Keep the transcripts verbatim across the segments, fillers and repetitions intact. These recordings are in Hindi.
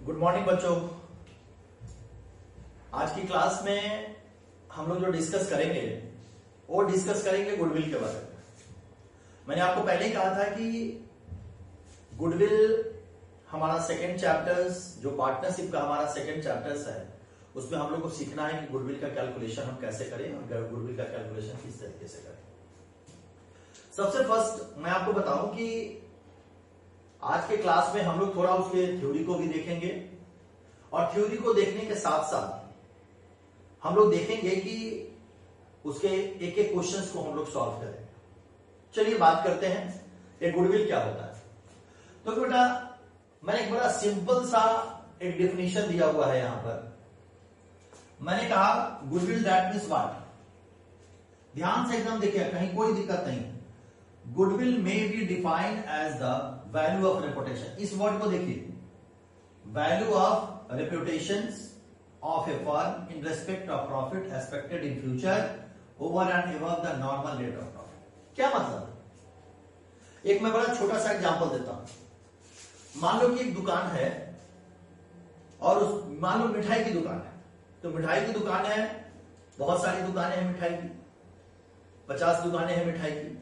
गुड मॉर्निंग बच्चों। आज की क्लास में हम लोग जो डिस्कस करेंगे वो डिस्कस करेंगे गुडविल के बारे में। मैंने आपको पहले ही कहा था कि गुडविल हमारा सेकेंड चैप्टर्स, जो पार्टनरशिप का हमारा सेकेंड चैप्टर्स है, उसमें हम लोग को सीखना है कि गुडविल का कैलकुलेशन हम कैसे करें और गुडविल का कैलकुलेशन किस तरीके से करें। सबसे फर्स्ट मैं आपको बताऊं कि आज के क्लास में हम लोग थोड़ा उसके थ्योरी को भी देखेंगे और थ्योरी को देखने के साथ साथ हम लोग देखेंगे कि उसके एक एक क्वेश्चंस को हम लोग सॉल्व करेंगे। चलिए बात करते हैं ये गुडविल क्या होता है। तो बेटा मैंने एक बड़ा सिंपल सा एक डेफिनेशन दिया हुआ है यहां पर। मैंने कहा गुडविल दैट मीन्स व्हाट। ध्यान से एकदम देखिए, कहीं कोई दिक्कत नहीं। गुडविल में be defined as the value of reputation. इस वर्ड को देखिए, value of reputation of a firm in respect of profit expected in future over and above the normal rate of profit. क्या मतलब है? एक मैं बड़ा छोटा सा एग्जांपल देता हूं। मान लो कि एक दुकान है और उस मान लो मिठाई की दुकान है। तो मिठाई की दुकान है, बहुत सारी दुकानें हैं मिठाई की, पचास दुकानें हैं मिठाई की।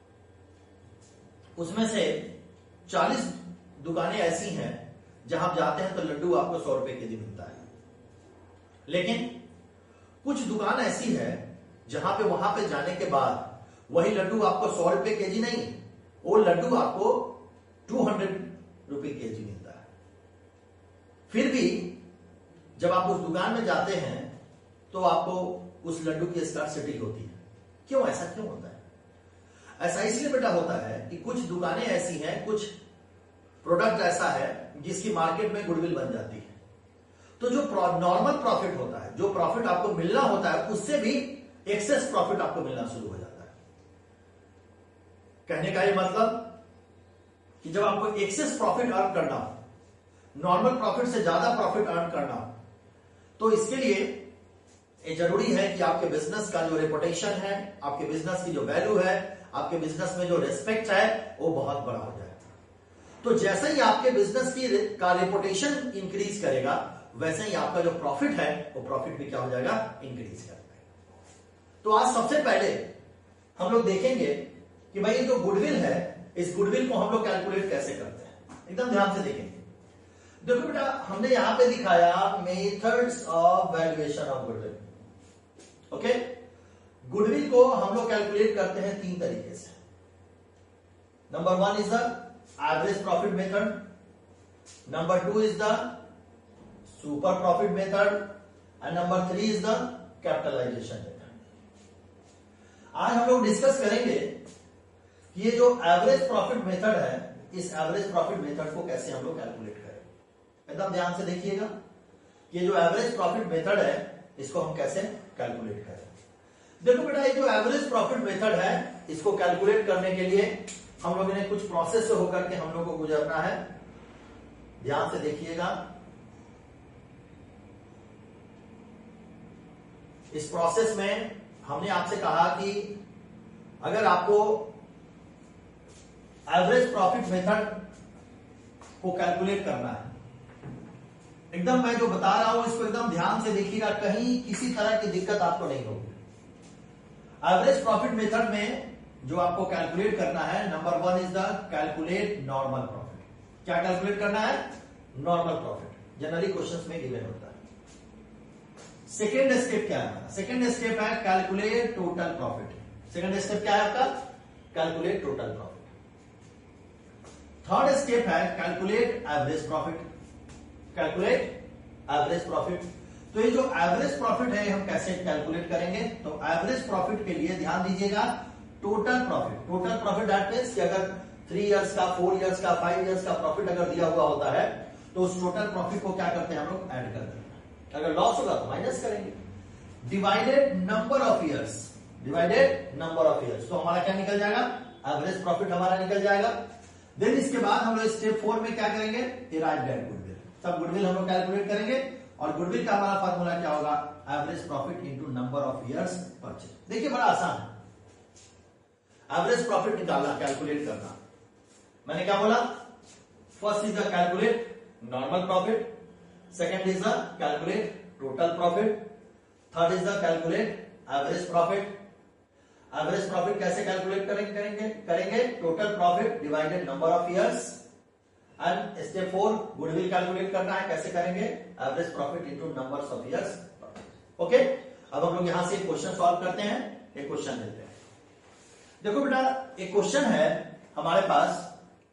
उसमें से चालीस दुकानें ऐसी हैं जहां आप जाते हैं तो लड्डू आपको सौ रुपए के जी मिलता है। लेकिन कुछ दुकान ऐसी है जहां पे वहां पे जाने के बाद वही लड्डू आपको सौ रुपए के जी नहीं, वो लड्डू आपको टू हंड्रेड रुपए के जी मिलता है। फिर भी जब आप उस दुकान में जाते हैं तो आपको उस लड्डू की स्कार्सिटी होती है। क्यों? ऐसा क्यों होता है? ऐसा इसलिए बेटा होता है कि कुछ दुकानें ऐसी हैं, कुछ प्रोडक्ट ऐसा है जिसकी मार्केट में गुडविल बन जाती है। तो जो नॉर्मल प्रॉफिट होता है, जो प्रॉफिट आपको मिलना होता है, उससे भी एक्सेस प्रॉफिट आपको मिलना शुरू हो जाता है। कहने का ये मतलब कि जब आपको एक्सेस प्रॉफिट अर्न करना हो, नॉर्मल प्रॉफिट से ज्यादा प्रॉफिट अर्न करना हो, तो इसके लिए ये जरूरी है कि आपके बिजनेस का जो रेपुटेशन है, आपके बिजनेस की जो वैल्यू है, आपके बिजनेस में जो रेस्पेक्ट है, वो बहुत बड़ा हो जाए। तो जैसे ही आपके बिजनेस की का रेपुटेशन इंक्रीज करेगा, वैसे ही आपका जो प्रॉफिट है वो प्रॉफिट भी क्या हो जाएगा? इंक्रीज कर जाएगा। तो आज सबसे पहले हम लोग देखेंगे कि भाई ये जो गुडविल है, इस गुडविल को हम लोग कैलकुलेट कैसे करते हैं। एकदम ध्यान से देखेंगे। देखो बेटा, हमने यहां पे दिखाया methods of valuation of goodwill. Okay, goodwill को हम लोग कैलकुलेट करते हैं तीन तरीके से। Number one is the average profit method, number two is the super profit method and number three is the capitalisation method. आज हम लोग डिस्कस करेंगे कि ये जो एवरेज प्रॉफिट मेथड है, इस एवरेज प्रॉफिट मेथड को कैसे हम लोग कैलकुलेट करें। एकदम ध्यान से देखिएगा, ये जो एवरेज प्रॉफिट मेथड है, इसको हम कैसे कैलकुलेट करें। देखो बेटा, ये जो एवरेज प्रॉफिट मेथड है, इसको कैलकुलेट करने के लिए हम लोगों ने कुछ प्रोसेस से होकर के हम लोगों को गुजरना है। ध्यान से देखिएगा। इस प्रोसेस में हमने आपसे कहा कि अगर आपको एवरेज प्रॉफिट मेथड को कैलकुलेट करना है, एकदम मैं जो बता रहा हूं इसको एकदम ध्यान से देखिएगा, कहीं किसी तरह की दिक्कत आपको नहीं होगी। एवरेज प्रॉफिट मेथड में जो आपको कैलकुलेट करना है, number one is the calculate normal profit. क्या कैलकुलेट करना है? Normal profit. जनरली क्वेश्चंस में गिवन होता है। सेकेंड स्टेप क्या है? सेकेंड स्टेप है calculate total profit. Second step क्या है आपका? Calculate total profit. Third step है calculate average profit. Calculate average profit. तो ये जो एवरेज प्रॉफिट है, हम कैसे कैलकुलेट करेंगे? तो एवरेज प्रॉफिट के लिए ध्यान दीजिएगा, total profit. Total profit that means कि अगर थ्री इयर्स का, फोर इयर्स का, फाइव इयर्स का प्रॉफिट अगर दिया हुआ होता है, तो उस टोटल प्रॉफिट को क्या करते हैं हम लोग? ऐड करते हैं। अगर लॉस होगा तो माइनस करेंगे। Divided number of years, divided number of years, तो हमारा क्या निकल जाएगा? एवरेज प्रॉफिट हमारा निकल जाएगा। देन इसके बाद हम लोग स्टेप फोर में क्या करेंगे? Derive that goodwill. सब गुडविल हम लोग कैलकुलेट करेंगे और गुडविल का हमारा फार्मूला क्या होगा? Average profit into number of years purchase. देखिए बड़ा आसान है एवरेज प्रॉफिट निकालना, कैलकुलेट करना। मैंने क्या बोला? First is the calculate normal profit, second is the calculate total profit, third is the calculate average profit. Average profit कैसे कैलकुलेट करेंगे करेंगे करेंगे total profit divided number of years. And step four goodwill calculate करना है, कैसे करेंगे average profit into numbers of years. Okay, अब हम लोग यहां से क्वेश्चन सॉल्व करते हैं, एक क्वेश्चन लेते हैं। देखो बेटा, एक क्वेश्चन है हमारे पास,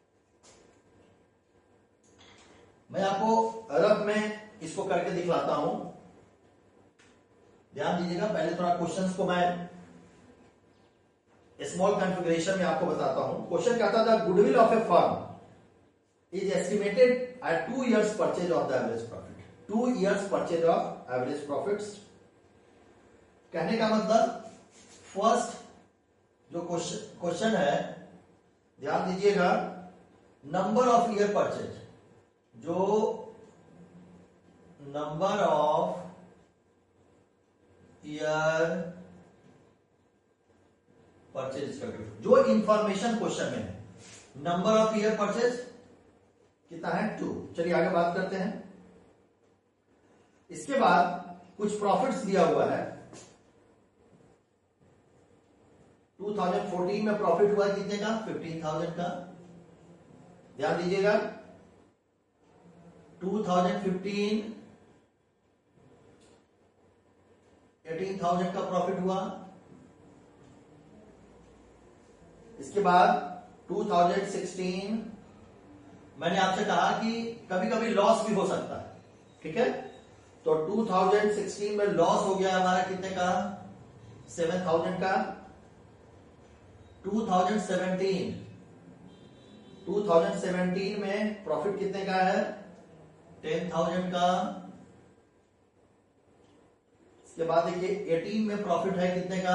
मैं आपको रफ में इसको करके दिखलाता हूं, ध्यान दीजिएगा। पहले थोड़ा क्वेश्चंस को मैं स्मॉल कॉन्फ़िगरेशन में आपको बताता हूं। क्वेश्चन कहता था goodwill of a firm is estimated at two years purchase of the average profit. Two years purchase of average profits, कहने का मतलब फर्स्ट जो क्वेश्चन है, ध्यान दीजिएगा, नंबर ऑफ ईयर परचेज, जो नंबर ऑफ ईयर परचेज करके, जो इंफॉर्मेशन क्वेश्चन में है, नंबर ऑफ ईयर परचेज कितना है, टू। चलिए आगे बात करते हैं। इसके बाद कुछ प्रॉफिट्स दिया हुआ है। टू थाउजेंड फोर्टीन में प्रॉफिट हुआ कितने का, फिफ्टीन थाउजेंड का, ध्यान दीजिएगा। Two thousand fifteen eighteen thousand का प्रॉफिट हुआ। इसके बाद टू थाउजेंड सिक्सटीन, मैंने आपसे कहा कि कभी कभी लॉस भी हो सकता है, ठीक है। तो टू थाउजेंड सिक्सटीन में लॉस हो गया हमारा कितने का, सेवन थाउजेंड का। Two thousand seventeen two thousand seventeen में प्रॉफिट कितने का है, टेन थाउजेंड का। इसके बाद देखिए एटीन में प्रॉफिट है कितने का,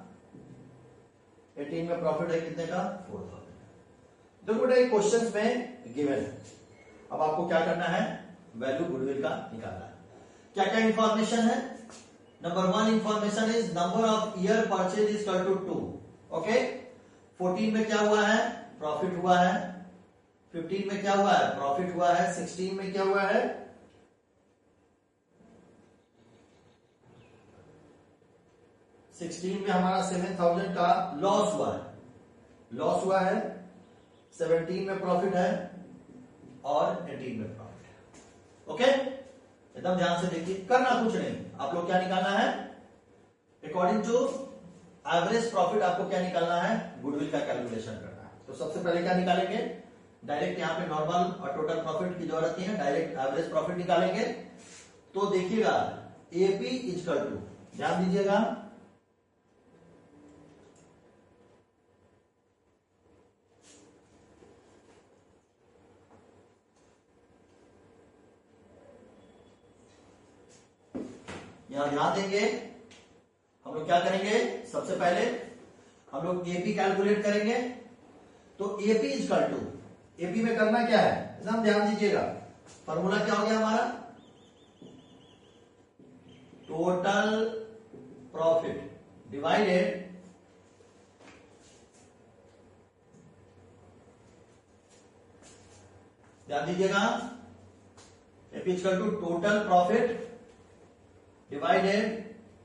एटीन में प्रॉफिट है कितने का, फोर थाउजेंड। देखो बेटा, क्वेश्चन में गिवन है, अब आपको क्या करना है, वैल्यू गुडविल का निकालना है। क्या क्या इंफॉर्मेशन है, number one information is number of year purchase is equal to two. Okay, fourteen में क्या हुआ है, प्रॉफिट हुआ है। फिफ्टीन में क्या हुआ है, प्रॉफिट हुआ है। सिक्सटीन में क्या हुआ है, सिक्सटीन में हमारा सेवन थाउजेंड का लॉस हुआ है, लॉस हुआ है। सेवनटीन में प्रॉफिट है और एटीन में प्रॉफिट है। ओके, एकदम ध्यान से देखिए, करना कुछ नहीं, आप लोग क्या निकालना है, अकॉर्डिंग टू एवरेज प्रॉफिट आपको क्या निकालना है, गुडविल का कैलकुलेशन करना है। तो सबसे पहले क्या निकालेंगे, डायरेक्ट यहाँ पे नॉर्मल और टोटल प्रॉफिट की जरूरत नहीं है, डायरेक्ट एवरेज प्रॉफिट निकालेंगे। तो देखिएगा एपी इजकल टू, ध्यान दीजिएगा, यहां ध्यान देंगे, हम लोग क्या करेंगे, सबसे पहले हम लोग एपी कैलकुलेट करेंगे। तो एपी इजकल टू, एपी में करना क्या है, एकदम ध्यान दीजिएगा, फॉर्मूला क्या हो गया हमारा, टोटल प्रॉफिट डिवाइडेड ध्यान दीजिएगा, AP equal to total profit divided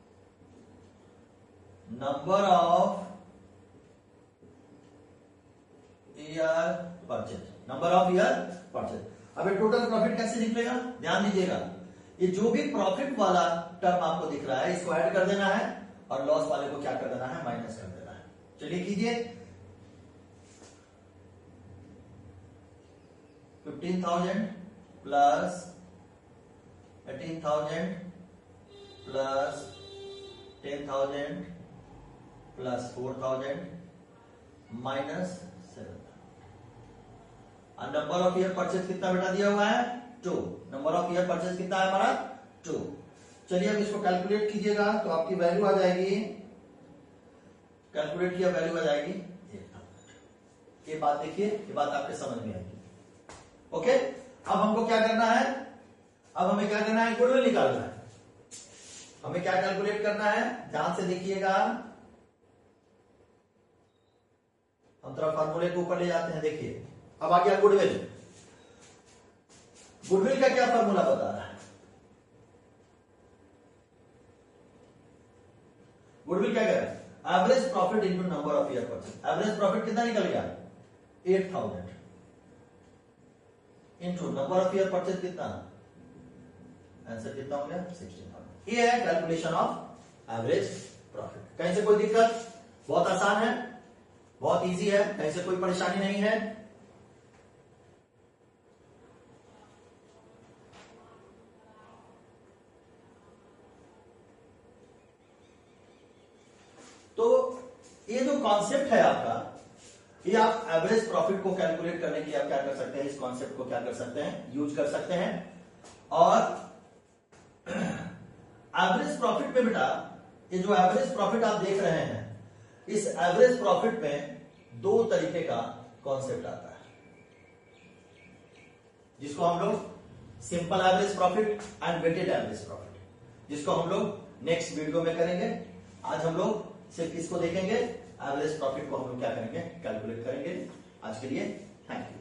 number of year purchase, number of year purchase. अब ये टोटल प्रॉफिट कैसे निकलेगा, ध्यान दीजिएगा, ये जो भी प्रॉफिट वाला टर्म आपको दिख रहा है इसको ऐड कर देना है और लॉस वाले को क्या कर देना है, माइनस कर देना है। चलिए कीजिए, fifteen thousand plus eighteen thousand plus ten thousand plus four thousand minus seven thousand. Number of year purchase कितना बेटा दिया हुआ है, two. Number of year purchase कितना है हमारा, टू। चलिए अब इसको कैलकुलेट कीजिएगा तो आपकी वैल्यू आ जाएगी, कैलकुलेट किया वैल्यू आ जाएगी एक थाउजेंड। ये बात देखिए, ये बात आपके समझ में आएगी। ओके, अब हमको क्या करना है, अब हमें क्या करना है, गुडविल निकालना है। हमें क्या कैलकुलेट करना है, ध्यान से देखिएगा, हम थोड़ा फॉर्मूले के ऊपर ले जाते हैं। देखिए अब आ गया गुडविल। गुडविल का क्या फॉर्मूला बता रहा है, गुडविल क्या कह रहा है, average profit into number of year purchase. Average profit कितना निकल गया, eight thousand into number of year purchase कितना, आंसर कितना हो गया, सिक्सटीन थाउजेंड। ये है कैलकुलेशन ऑफ एवरेज प्रॉफिट। कहीं से कोई दिक्कत, बहुत आसान है, बहुत इजी है, कहीं से कोई परेशानी नहीं है। तो ये जो कॉन्सेप्ट है आपका, ये आप एवरेज प्रॉफिट को कैलकुलेट करने के लिए आप क्या कर सकते हैं, इस कॉन्सेप्ट को क्या कर सकते हैं, यूज कर सकते हैं। और एवरेज प्रॉफिट में बेटा, ये जो एवरेज प्रॉफिट आप देख रहे हैं, इस एवरेज प्रॉफिट में दो तरीके का कॉन्सेप्ट आता है, जिसको हम लोग simple average profit and weighted average profit, जिसको हम लोग नेक्स्ट वीडियो में करेंगे। आज हम लोग सिर्फ इसको देखेंगे, एवरेज प्रॉफिट को हम लोग क्या करेंगे, कैलकुलेट करेंगे। आज के लिए थैंक यू।